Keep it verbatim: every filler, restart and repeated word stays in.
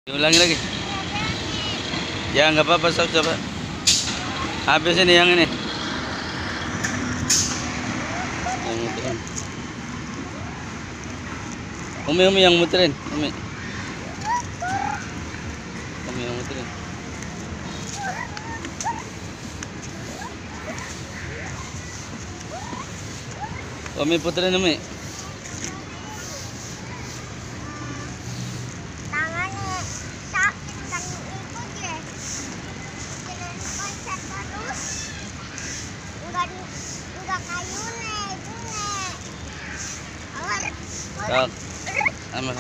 Ulangi lagi. Ya nggak apa-apa, sok coba. Habis ini yang ini. Yang muterin. Umi Umi yang muterin, Umi. Umi yang muterin. Umi puterin Umi. Tangannya sakit kan ikut ya. Jalan konser terus. Enggak enggak kayu nih, itu nih. Awal. Tak. Aman.